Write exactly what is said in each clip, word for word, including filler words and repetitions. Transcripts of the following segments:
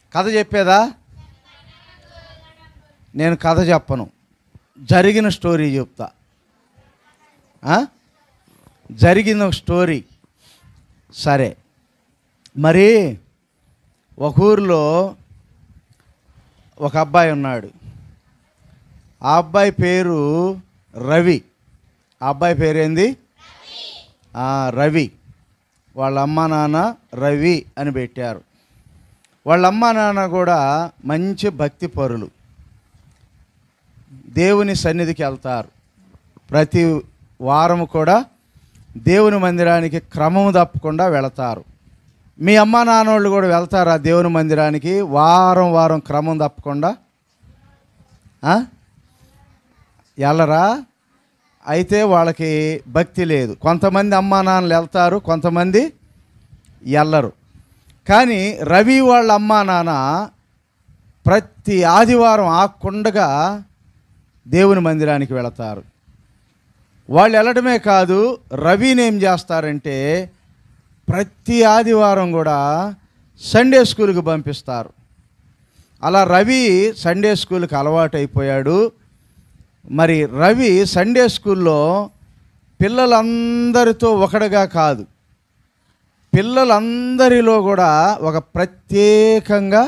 కథ చెప్పేదా? నేను కథ చెప్పను, జరిగిన స్టోరీ చెప్తా. జరిగిన స్టోరీ. సరే, మరి ఒక ఊరిలో ఒక అబ్బాయి ఉన్నాడు. ఆ అబ్బాయి పేరు రవి. ఆ అబ్బాయి పేరేంది? రవి. వాళ్ళ అమ్మ నాన్న రవి అని పెట్టారు. వాళ్ళ అమ్మ నాన్న కూడా మంచి భక్తి పరులు. దేవుని సన్నిధికి వెళ్తారు. ప్రతి వారం కూడా దేవుని మందిరానికి క్రమం తప్పకుండా వెళతారు. మీ అమ్మ నాన్నోళ్ళు కూడా వెళ్తారా దేవుని మందిరానికి వారం వారం క్రమం తప్పకుండా? వెళ్ళరా? అయితే వాళ్ళకి భక్తి లేదు. కొంతమంది అమ్మా నాన్నలు వెళ్తారు, కొంతమంది వెళ్ళరు. కానీ రవి వాళ్ళ అమ్మా నాన్న ప్రతి ఆదివారం ఆకుండగా దేవుని మందిరానికి వెళతారు. వాళ్ళు వెళ్ళడమే కాదు, రవిని ఏం చేస్తారంటే ప్రతి ఆదివారం కూడా సండే స్కూల్కి పంపిస్తారు. అలా రవి సండే స్కూల్కి అలవాటు అయిపోయాడు. మరి రవి సండే స్కూల్లో పిల్లలందరితో ఒకటిగా కాదు, పిల్లలందరిలో కూడా ఒక ప్రత్యేకంగా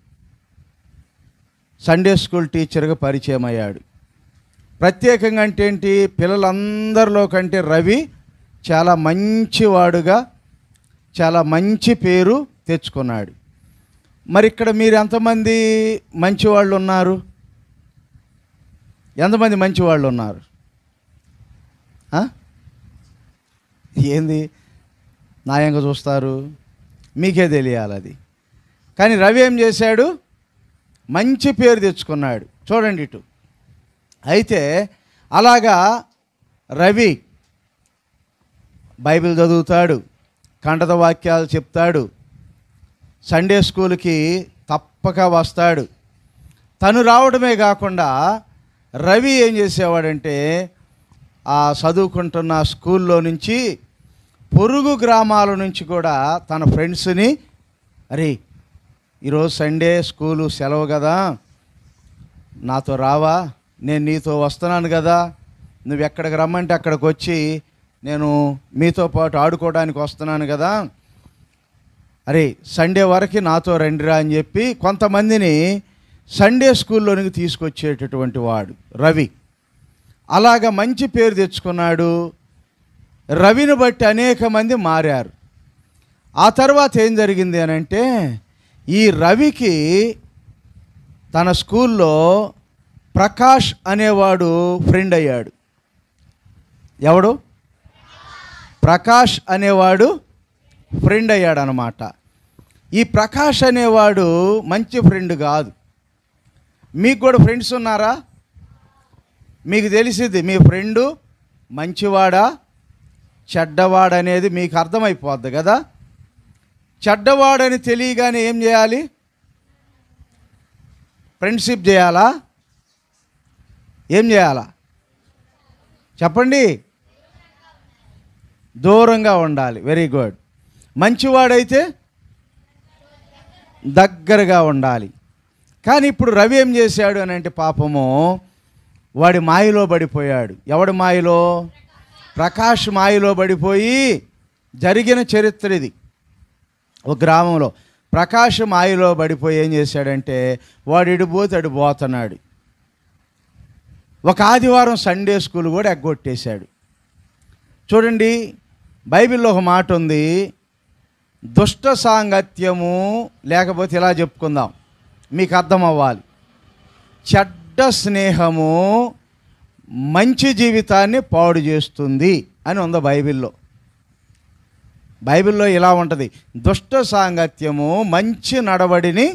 సండే స్కూల్ టీచర్గా పరిచయం అయ్యాడు. ప్రత్యేకంగా అంటే ఏంటి? పిల్లలందరిలో కంటే రవి చాలా మంచివాడుగా, చాలా మంచి పేరు తెచ్చుకున్నాడు. మరి ఇక్కడ మీరు ఎంతమంది మంచివాళ్ళు ఉన్నారు? ఎంతమంది మంచివాళ్ళు ఉన్నారు? ఏంది న్యాయంగా చూస్తారు? మీకే తెలియాలి అది. కానీ రవి ఏం చేశాడు? మంచి పేరు తెచ్చుకున్నాడు. చూడండి ఇటు. అయితే అలాగా రవి బైబిల్ చదువుతాడు, కంఠత వాక్యాలు చెప్తాడు, సండే స్కూల్కి తప్పక వస్తాడు. తను రావడమే కాకుండా రవి ఏం చేసేవాడంటే ఆ చదువుకుంటున్న స్కూల్లో నుంచి పొరుగు గ్రామాల నుంచి కూడా తన ఫ్రెండ్స్ని, అరే ఈరోజు సండే స్కూలు సెలవు కదా, నాతో రావా, నేను నీతో వస్తున్నాను కదా, నువ్వు ఎక్కడికి రమ్మంటే అక్కడికి వచ్చి నేను మీతో పాటు ఆడుకోవడానికి వస్తున్నాను కదా, అరే సండే వరకు నాతో రండిరా అని చెప్పి కొంతమందిని సండే స్కూల్లోనికి తీసుకొచ్చేటటువంటి వాడు రవి. అలాగ మంచి పేరు తెచ్చుకున్నాడు. రవిని బట్టి అనేక మంది మారారు. ఆ తర్వాత ఏం జరిగింది అని అంటే, ఈ రవికి తన స్కూల్లో ప్రకాష్ అనేవాడు ఫ్రెండ్ అయ్యాడు. ఎవడు? ప్రకాష్ అనేవాడు ఫ్రెండ్ అయ్యాడు అన్నమాట. ఈ ప్రకాష్ అనేవాడు మంచి ఫ్రెండ్ కాదు. మీకు కూడా ఫ్రెండ్స్ ఉన్నారా? మీకు తెలిసింది మీ ఫ్రెండు మంచివాడా చెడ్డవాడనేది మీకు అర్థమైపోద్ది కదా. చెడ్డవాడని తెలియగానే ఏం చేయాలి? ఫ్రెండ్షిప్ చేయాలా? ఏం చేయాలా చెప్పండి? దూరంగా ఉండాలి. Very good. మంచివాడైతే దగ్గరగా ఉండాలి. కానీ ఇప్పుడు రవి ఏం చేశాడు అని అంటే, పాపము వాడి మాయలో పడిపోయాడు. ఎవడి మాయలో? ప్రకాష్ మాయలో పడిపోయి జరిగిన చరిత్ర ఇది. ఒక గ్రామంలో ప్రకాష్ మాయలో పడిపోయి ఏం చేశాడంటే, వాడు ఇడిపోతే అడు పోతున్నాడు. ఒక ఆదివారం సండే స్కూల్ కూడా ఎగ్గొట్టేశాడు. చూడండి, బైబిల్లో ఒక మాట ఉంది, దుష్ట సాంగత్యము, లేకపోతే ఇలా చెప్పుకుందాం మీకు అర్థం అవ్వాలి, చెడ్డ స్నేహము మంచి జీవితాన్ని పాడు చేస్తుంది అని ఉంది బైబిల్లో. బైబిల్లో ఇలా ఉంటుంది, దుష్ట సాంగత్యము మంచి నడవడిని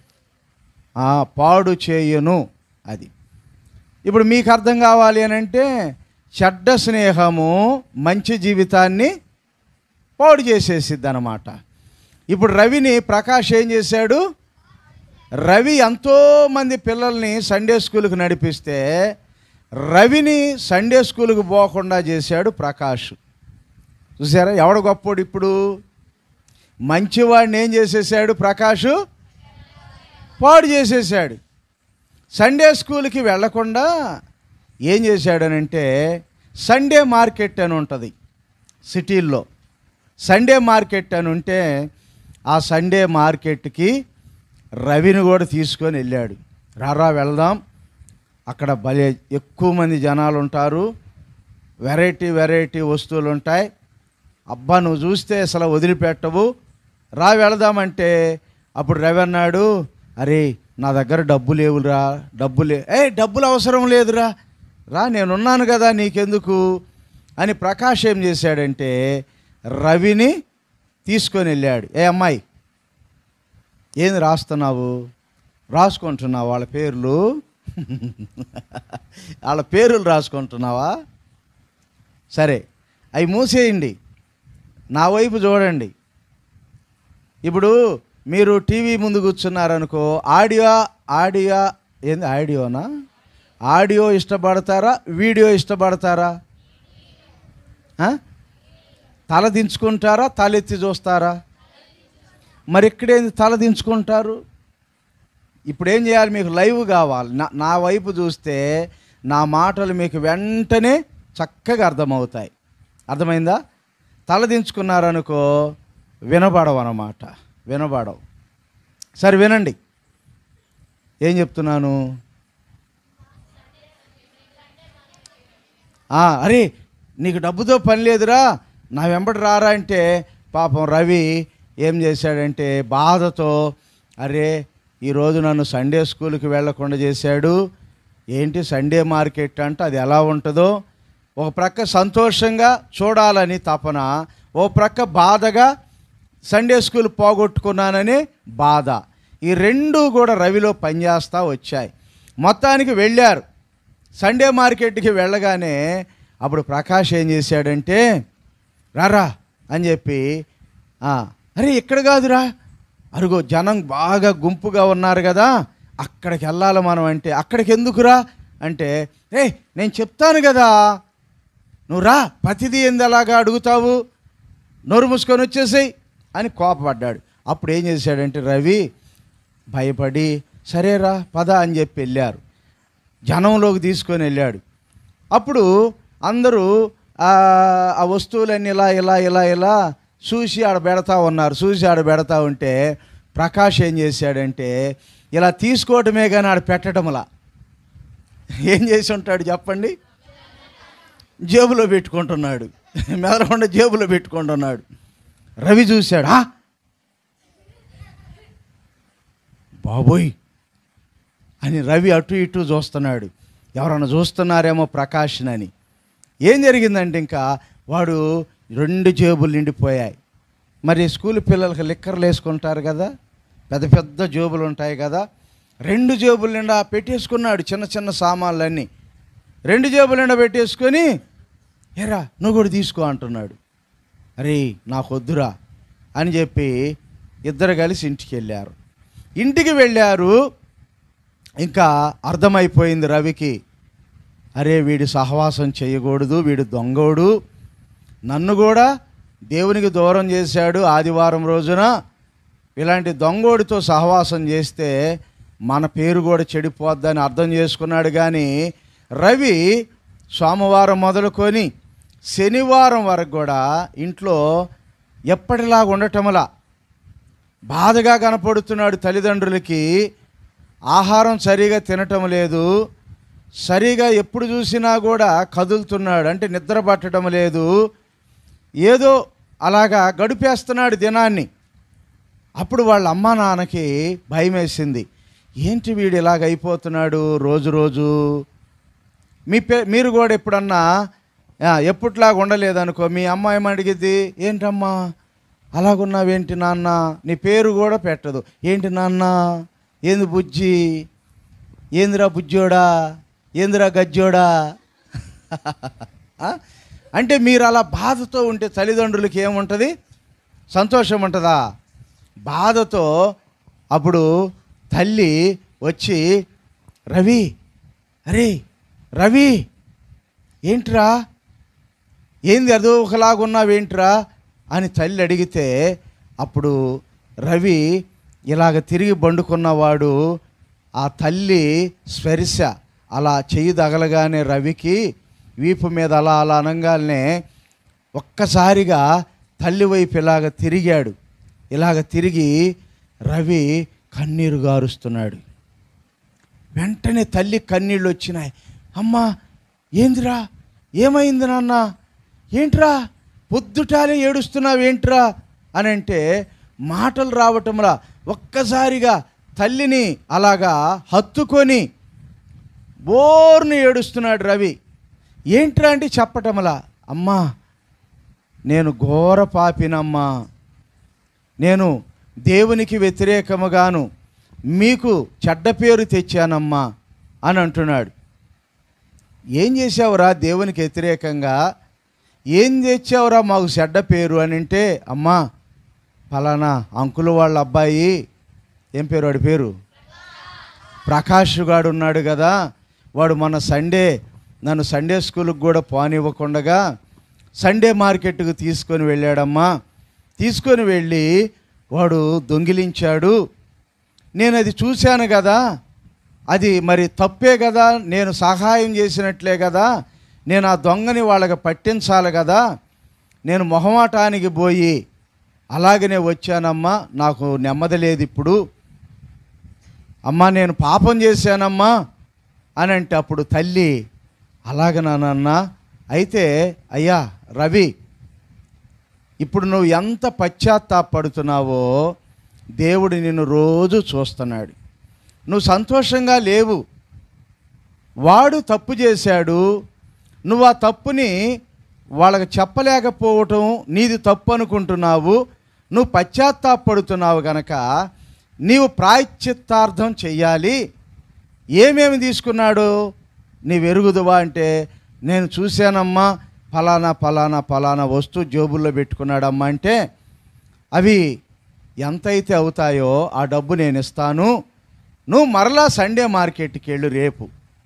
పాడు చేయును. అది ఇప్పుడు మీకు అర్థం కావాలి అని అంటే, చెడ్డ స్నేహము మంచి జీవితాన్ని పాడు చేసేసిద్ది అన్నమాట. ఇప్పుడు రవిని ప్రకాష్ ఏం చేశాడు? రవి ఎంతోమంది పిల్లల్ని సండే స్కూల్కి నడిపిస్తే రవిని సండే స్కూల్కి పోకుండా చేశాడు ప్రకాష్. చూసారా ఎవడు గొప్పోడు? ఇప్పుడు మంచివాడిని ఏం చేసేసాడు ప్రకాష్? పాడు చేసేసాడు. సండే స్కూల్కి వెళ్లకుండా ఏం చేశాడనంటే సండే మార్కెట్ అని ఉంటుంది సిటీల్లో. సండే మార్కెట్ అని ఉంటే ఆ సండే మార్కెట్కి రవిని కూడా తీసుకొని వెళ్ళాడు. రారా వెళ్దాం, అక్కడ భలే ఎక్కువ మంది జనాలు ఉంటారు, వెరైటీ వెరైటీ వస్తువులు ఉంటాయి, అబ్బా నువ్వు చూస్తే అసలు వదిలిపెట్టవు, రా వెళదామంటే అప్పుడు రవి అన్నాడు, అరే నా దగ్గర డబ్బు లేవురా, డబ్బు లే ఏ డబ్బులు అవసరం లేదురా, రా నేనున్నాను కదా నీకెందుకు అని ప్రకాష్ ఏం చేశాడంటే రవిని తీసుకొని వెళ్ళాడు. ఏ అమ్మాయి ఏంది రాస్తున్నావు? రాసుకుంటున్నావు వాళ్ళ పేర్లు వాళ్ళ పేర్లు రాసుకుంటున్నావా? సరే అవి మూసేయండి, నా వైపు చూడండి. ఇప్పుడు మీరు టీవీ ముందు కూర్చున్నారనుకో, ఆడియో ఆడియో ఏంది ఆడియోనా ఆడియో ఇష్టపడతారా వీడియో ఇష్టపడతారా? తల దించుకుంటారా తలెత్తి చూస్తారా? మరి ఇక్కడేంది తల దించుకుంటారు? ఇప్పుడు ఏం చేయాలి? మీకు లైవ్ కావాలి. నా నా వైపు చూస్తే నా మాటలు మీకు వెంటనే చక్కగా అర్థమవుతాయి. అర్థమైందా? తల దించుకున్నారనుకో వినబడవు అన్నమాట, వినబడవు. సరే వినండి ఏం చెప్తున్నాను. అరే నీకు డబ్బుతో పని లేదురా, నా వెంబడి రారా అంటే పాపం రవి ఏం చేశాడంటే బాధతో, అరే ఈరోజు నన్ను సండే స్కూల్కి వెళ్ళకుండా చేశాడు, ఏంటి సండే మార్కెట్ అంటే అది ఎలా ఉంటుందో, ఒక ప్రక్క సంతోషంగా చూడాలని తపన, ఓ ప్రక్క బాధగా సండే స్కూల్ పోగొట్టుకున్నానని బాధ, ఈ రెండు కూడా రవిలో పనిచేస్తూ వచ్చాయి. మొత్తానికి వెళ్ళారు. సండే మార్కెట్కి వెళ్ళగానే అప్పుడు ప్రకాష్ ఏం చేశాడంటే రారా అని చెప్పి, అరే ఇక్కడ కాదురా, అరుగో జనం బాగా గుంపుగా ఉన్నారు కదా అక్కడికి వెళ్ళాలి మనం అంటే, అక్కడికి ఎందుకురా అంటే, ఏ నేను చెప్తాను కదా నువ్వు రా, ప్రతిదీ ఏంది అలాగా అడుగుతావు, నోరు మూసుకొని వచ్చేసేయి అని కోపపడ్డాడు. అప్పుడు ఏం చేశాడంటే రవి భయపడి సరేరా పద అని చెప్పి వెళ్ళారు, జనంలోకి తీసుకొని వెళ్ళాడు. అప్పుడు అందరూ ఆ వస్తువులన్నీ ఇలా ఇలా ఇలా ఇలా చూసి ఆడ పెడతా ఉన్నారు. చూసి ఆడ పెడతా ఉంటే ప్రకాష్ ఏం చేశాడంటే ఇలా తీసుకోవటమే కానీ ఆడ పెట్టడంలా ఏం చేసి ఉంటాడు చెప్పండి? జేబులో పెట్టుకుంటున్నాడు, మెదలకుండా జేబులో పెట్టుకుంటున్నాడు. రవి చూశాడు, బాబోయ్ అని రవి అటు ఇటు చూస్తున్నాడు, ఎవరన్నా చూస్తున్నారేమో ప్రకాష్నని. ఏం జరిగిందంటే ఇంకా వాడు రెండు జేబులు నిండిపోయాయి. మరి స్కూల్ పిల్లలకి లిక్కర్లు వేసుకుంటారు కదా, పెద్ద పెద్ద జేబులు ఉంటాయి కదా, రెండు జేబుల నిండా పెట్టేసుకున్నాడు చిన్న చిన్న సామాన్లన్నీ. రెండు జేబుల నిండా పెట్టేసుకొని ఏరా నువ్వు కూడా తీసుకో అంటున్నాడు. అరే నాకు వద్దురా అని చెప్పి ఇద్దరు కలిసి ఇంటికి వెళ్ళారు. ఇంటికి వెళ్ళారు. ఇంకా అర్థమైపోయింది రవికి, అరే వీడి సహవాసం చేయకూడదు, వీడు దొంగోడు, నన్ను కూడా దేవునికి దూరం చేశాడు ఆదివారం రోజున, ఇలాంటి దొంగోడితో సహవాసం చేస్తే మన పేరు కూడా చెడిపోద్దని అర్థం చేసుకున్నాడు. కానీ రవి సోమవారం మొదలుకొని శనివారం వరకు కూడా ఇంట్లో ఎప్పటిలాగా ఉండటంలా బాధగా కనపడుతున్నాడు. తల్లిదండ్రులకి ఆహారం సరిగా తినటం లేదు, సరిగా ఎప్పుడు చూసినా కూడా కదులుతున్నాడు, అంటే నిద్ర పట్టడం లేదు, ఏదో అలాగా గడిపేస్తున్నాడు దినాన్ని. అప్పుడు వాళ్ళ అమ్మా నాన్నకి భయం వేసింది, ఏంటి వీడు ఇలాగ అయిపోతున్నాడు రోజు రోజు. మీ పే మీరు కూడా ఎప్పుడన్నా ఎప్పుట్లాగా ఉండలేదనుకో, మీ అమ్మ ఏమడిగిద్ది, ఏంటమ్మా అలాగున్నావేంటి నాన్న, నీ పేరు కూడా పెట్టదు, ఏంటి నాన్న, ఏంది బుజ్జి, ఏందిరా బుజ్జోడా, ఏందిరా గజ్జోడా అంటే మీరు అలా బాధతో ఉంటే తల్లిదండ్రులకి ఏముంటుంది? సంతోషం ఉంటుందా? బాధతో. అప్పుడు తల్లి వచ్చి, రవి అరే రవి ఏంట్రా, ఏంది అదో ఒకలాగున్నావేంట్రా అని తల్లి అడిగితే, అప్పుడు రవి ఇలాగ తిరిగి బండుకున్నవాడు ఆ తల్లి స్పర్శ అలా చెయ్యి తగలగానే రవికి వీపు మీద అలా అలా అనగానే ఒక్కసారిగా తల్లి వైపు ఇలాగ తిరిగాడు. ఇలాగ తిరిగి రవి కన్నీరు గారుస్తున్నాడు. వెంటనే తల్లి కన్నీళ్ళు వచ్చినాయి. అమ్మా ఏందిరా, ఏమైంది నాన్న, ఏంట్రా పొద్దుటాలే ఏడుస్తున్నావేంట్రా అని అంటే మాటలు రావటంలా ఒక్కసారిగా తల్లిని అలాగా హత్తుకొని బోర్ని ఏడుస్తున్నాడు రవి. ఏంట్రా అంటే చెప్పటంలా, అమ్మా నేను ఘోర పాపినమ్మా, నేను దేవునికి వ్యతిరేకముగాను మీకు చెడ్డ పేరు తెచ్చానమ్మా అని అంటున్నాడు. ఏం చేసావురా దేవునికి వ్యతిరేకంగా, ఏం తెచ్చావురా మాకు చెడ్డ పేరు అని అంటే, అమ్మా ఫలానా అంకులు వాళ్ళ అబ్బాయి, ఏం పేరు వాడి పేరు, ప్రకాష్ గాడు ఉన్నాడు కదా, వాడు మన సండే నన్ను సండే స్కూల్కి కూడా పోనివ్వకుండగా సండే మార్కెట్కు తీసుకొని వెళ్ళాడమ్మా. తీసుకొని వెళ్ళి వాడు దొంగిలించాడు, నేను అది చూశాను కదా, అది మరి తప్పే కదా, నేను సహాయం చేసినట్లే కదా, నేను ఆ దొంగని వాళ్ళకి పట్టించాలి కదా, నేను మొహమాటానికి పోయి అలాగనే వచ్చానమ్మా, నాకు నెమ్మది లేదు ఇప్పుడు, అమ్మా నేను పాపం చేశానమ్మా అని అంటే అప్పుడు తల్లి అలాగనానన్న, అయితే అయ్యా రవి ఇప్పుడు నువ్వు ఎంత పశ్చాత్తాపడుతున్నావో దేవుడు నిన్ను రోజు చూస్తున్నాడు, నువ్వు సంతోషంగా లేవు, వాడు తప్పు చేశాడు, నువ్వు ఆ తప్పుని వాళ్ళకి చెప్పలేకపోవటం నీది తప్పు అనుకుంటున్నావు, నువ్వు పశ్చాత్తాపడుతున్నావు కనుక నీవు ప్రాయశ్చిత్తార్థం చెయ్యాలి. ఏమేమి తీసుకున్నాడు నీవు ఎరుగుదువా అంటే, నేను చూశానమ్మా ఫలానా ఫలానా ఫలానా వస్తువు జేబుల్లో పెట్టుకున్నాడమ్మా అంటే, అవి ఎంతైతే అవుతాయో ఆ డబ్బు నేను ఇస్తాను, నువ్వు మరలా సండే మార్కెట్కి వెళ్ళు, రేపు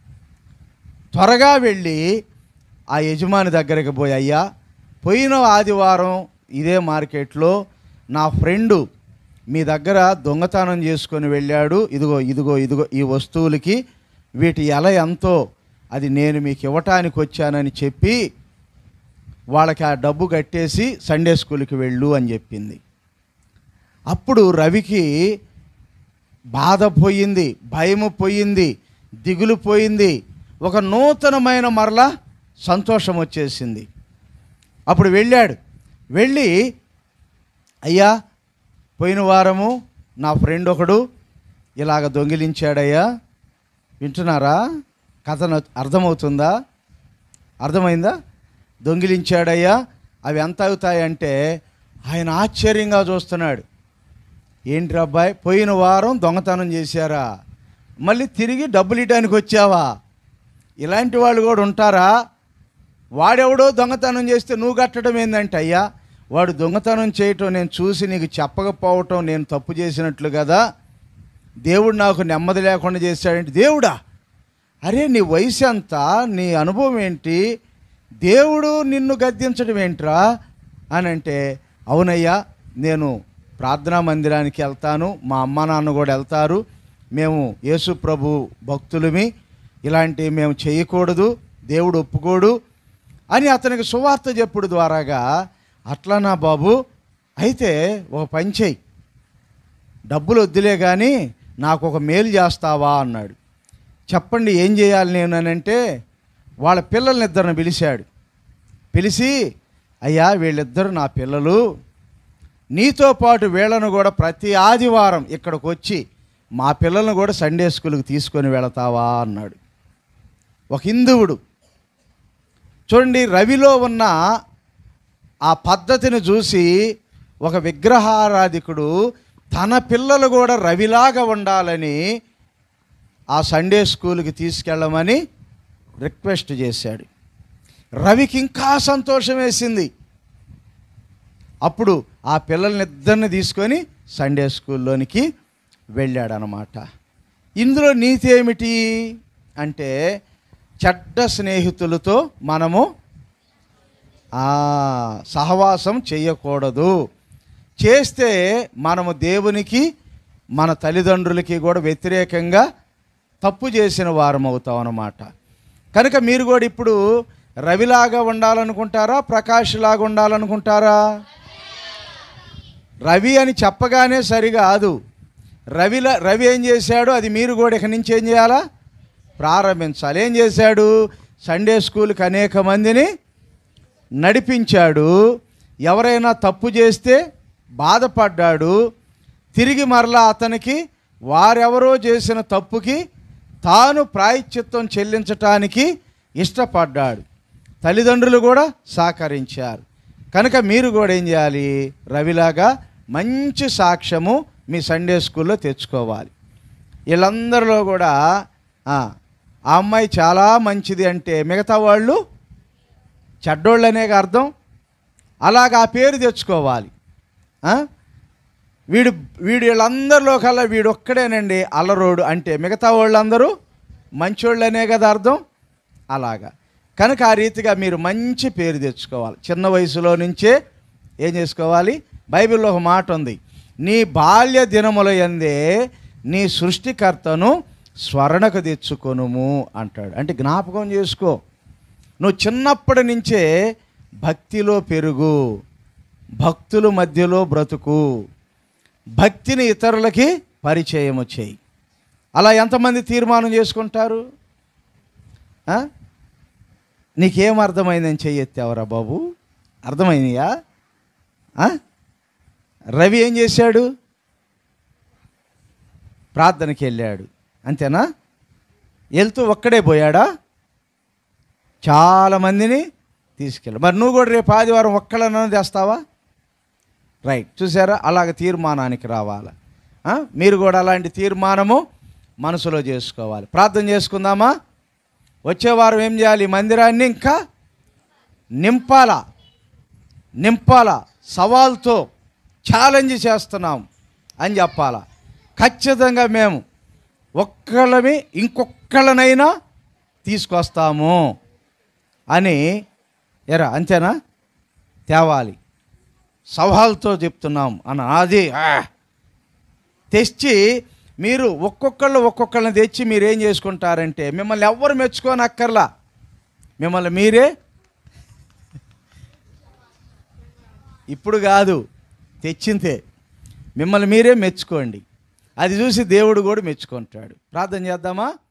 త్వరగా వెళ్ళి ఆ యజమాని దగ్గరికి పోయి, అయ్యా పోయిన ఆదివారం ఇదే మార్కెట్లో నా ఫ్రెండు మీ దగ్గర దొంగతనం చేసుకొని వెళ్ళాడు, ఇదిగో ఇదిగో ఇదిగో ఈ వస్తువులకి వీటి ఎలా ఎంతో అది నేను మీకు ఇవ్వటానికి వచ్చానని చెప్పి వాళ్ళకి ఆ డబ్బు కట్టేసి సండే స్కూల్కి వెళ్ళు అని చెప్పింది. అప్పుడు రవికి బాధ పోయింది, భయము పోయింది, దిగులు పోయింది, ఒక నూతనమైన మరలా సంతోషం వచ్చేసింది. అప్పుడు వెళ్ళాడు, వెళ్ళి అయ్యా పోయిన వారము నా ఫ్రెండ్ ఒకడు ఇలాగ దొంగిలించాడయ్యా, వింటున్నారా, కథ అర్థమవుతుందా, అర్థమైందా, దొంగిలించాడయ్యా, అవి ఎంత అవుతాయంటే ఆయన ఆశ్చర్యంగా చూస్తున్నాడు. ఏంటి అబ్బాయి పోయిన వారం దొంగతనం చేశారా, మళ్ళీ తిరిగి డబ్బులు ఇవ్వడానికి వచ్చావా, ఇలాంటి వాళ్ళు కూడా ఉంటారా, వాడెవడో దొంగతనం చేస్తే నువ్వు కట్టడం ఏందంటే, అయ్యా వాడు దొంగతనం చేయటం నేను చూసి నీకు చెప్పకపోవటం నేను తప్పు చేసినట్లు కదా, దేవుడు నాకు నెమ్మది లేకుండా చేశాడంటే, దేవుడా అరే నీ వయసు ఎంత, నీ అనుభవం ఏంటి, దేవుడు నిన్ను గద్దించడం ఏంట్రా అని అంటే, అవునయ్యా నేను ప్రార్థనా మందిరానికి వెళ్తాను, మా అమ్మ నాన్న కూడా వెళ్తారు, మేము యేసు ప్రభు భక్తులమి, ఇలాంటివి మేము చేయకూడదు, దేవుడు ఒప్పుకోడు అని అతనికి సువార్త చెప్పుడు ద్వారాగా, అట్లా బాబు అయితే ఒక పని చెయ్యి, డబ్బులు వద్దులే కానీ నాకు ఒక మేలు చేస్తావా అన్నాడు. చెప్పండి ఏం చేయాలి నేను అని అంటే, వాళ్ళ పిల్లల్ని ఇద్దరిని పిలిచాడు. పిలిచి అయ్యా వీళ్ళిద్దరు నా పిల్లలు, నీతో పాటు వీళ్ళను కూడా ప్రతి ఆదివారం ఇక్కడికి వచ్చి మా పిల్లలను కూడా సండే స్కూల్కి తీసుకొని వెళతావా అన్నాడు. ఒక హిందువుడు చూడండి, రవిలో ఉన్న ఆ పద్ధతిని చూసి ఒక విగ్రహారాధికుడు తన పిల్లలు కూడా రవిలాగా ఉండాలని ఆ సండే స్కూల్కి తీసుకెళ్ళమని రిక్వెస్ట్ చేశాడు. రవికి ఇంకా సంతోషం వేసింది. అప్పుడు ఆ పిల్లల్ని ఇద్దరిని తీసుకొని సండే స్కూల్లోనికి వెళ్ళాడనమాట. ఇందులో నీతి ఏమిటి అంటే, చెడ్డ స్నేహితులతో మనము సహవాసం చేయకూడదు, చేస్తే మనము దేవునికి మన తల్లిదండ్రులకి కూడా వ్యతిరేకంగా తప్పు చేసిన వారం అవుతాం అన్నమాట. కనుక మీరు కూడా ఇప్పుడు రవిలాగా ఉండాలనుకుంటారా, ప్రకాష్లాగా ఉండాలనుకుంటారా? రవి అని చెప్పగానే సరికాదు. రవిలా రవి ఏం చేశాడు, అది మీరు కూడా ఇక నుంచి ఏం చేయాలా, ప్రారంభించాలి. ఏం చేశాడు? సండే స్కూల్కి అనేక మందిని నడిపించాడు. ఎవరైనా తప్పు చేస్తే బాధపడ్డాడు. తిరిగి మరలా అతనికి వారెవరో చేసిన తప్పుకి తాను ప్రాయశ్చిత్తం చెల్లించటానికి ఇష్టపడ్డాడు. తల్లిదండ్రులు కూడా సహకరించారు. కనుక మీరు కూడా ఏం చేయాలి, రవిలాగా మంచి సాక్ష్యము మీ సండే స్కూల్లో తెచ్చుకోవాలి. వీళ్ళందరిలో కూడా ఆ అమ్మాయి చాలా మంచిది అంటే మిగతా వాళ్ళు చెడ్డోళ్ళు అనేక అర్థం. అలాగా ఆ పేరు తెచ్చుకోవాలి. వీడు వీడు వీళ్ళందరిలో కల్లా వీడు ఒక్కడేనండి అల్లరోడు అంటే మిగతా వాళ్ళందరూ మంచోళ్ళు అనే కదా అర్థం. అలాగా కనుక ఆ రీతిగా మీరు మంచి పేరు తెచ్చుకోవాలి. చిన్న వయసులో నుంచే ఏం చేసుకోవాలి? బైబిల్లో ఒక మాట ఉంది, నీ బాల్య దినముల యందే నీ సృష్టికర్తను స్మరణకు తెచ్చుకొనుము అంటాడు. అంటే జ్ఞాపకం చేసుకో. నువ్వు చిన్నప్పటి నుంచే భక్తిలో పెరుగు, భక్తుల మధ్యలో బ్రతుకు, భక్తిని ఇతరులకి పరిచయము చేయి. అలా ఎంతమంది తీర్మానం చేసుకుంటారు? నీకేం అర్థమైందని చెయ్యెత్తావరా బాబు? అర్థమైందియా? రవి ఏం చేశాడు? ప్రార్థనకి వెళ్ళాడు, అంతేనా? వెళ్తూ ఒక్కడే పోయాడా? చాలామందిని తీసుకెళ్ళి. మరి నువ్వు కూడా రేపు ఆదివారం ఒక్కళ్ళనో తెస్తావా? రైట్, చూసారా? అలాగ తీర్మానానికి రావాలి. మీరు కూడా అలాంటి తీర్మానము మనసులో చేసుకోవాలి. ప్రార్థన చేసుకుందామా? వచ్చేవారం ఏం చేయాలి? మందిరాన్ని ఇంకా నింపాలా నింపాలా సవాల్తో ఛాలెంజ్ చేస్తున్నాం అని చెప్పాలా. ఖచ్చితంగా మేము ఒక్కళ్ళమి ఇంకొక్కళ్ళనైనా తీసుకొస్తాము అని ఎరా అంతేనా తేవాలి. సవాల్తో చెప్తున్నాం అన్న అది తెచ్చి మీరు ఒక్కొక్కళ్ళు ఒక్కొక్కళ్ళని తెచ్చి మీరు ఏం చేసుకుంటారంటే మిమ్మల్ని ఎవ్వరు మెచ్చుకోని అక్కర్లా, మిమ్మల్ని మీరే ఇప్పుడు కాదు తెచ్చింతే మిమ్మల్ని మీరే మెచ్చుకోండి. అది చూసి దేవుడు కూడా మెచ్చుకుంటాడు. ప్రార్థన చేద్దామా?